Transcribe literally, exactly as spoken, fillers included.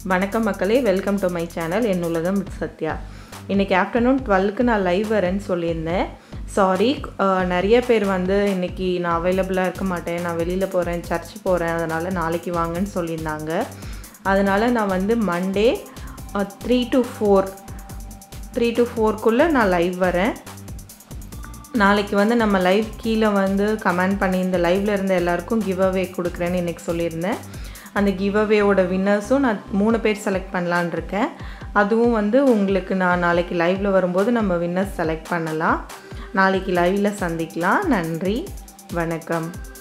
Vanakkam Makkalae, welcome to my channel. என்னுலகம் Sathya. இன்னைக்கு afternoon டுவெல்க்கு நான் live வரேன்னு சொல்லியிருந்தேன். சாரி, நிறைய பேர் வந்து இன்னைக்கு நான் அவைலபிளாக இருக்க மாட்டேன், நான் வெளியில் போகிறேன், சர்ச் போகிறேன், அதனால் நாளைக்கு வாங்கன்னு சொல்லியிருந்தாங்க. அதனால் நான் வந்து Monday three to four three to ஃபோர்க்குள்ளே நான் லைவ் வரேன். நாளைக்கு வந்து நம்ம லைவ் கீழே வந்து கமெண்ட் பண்ணி இந்த லைவில் இருந்த எல்லாருக்கும் கிவ் அவே கொடுக்குறேன்னு இன்றைக்கி சொல்லியிருந்தேன். அந்த கிவ் அவேயோட வின்னர்ஸும் நான் மூணு பேர் செலக்ட் பண்ணலான் இருக்கேன். அதுவும் வந்து உங்களுக்கு நான் நாளைக்கு லைவில் வரும்போது நம்ம வின்னர்ஸ் செலக்ட் பண்ணலாம். நாளைக்கு லைவில் சந்திக்கலாம். நன்றி, வணக்கம்.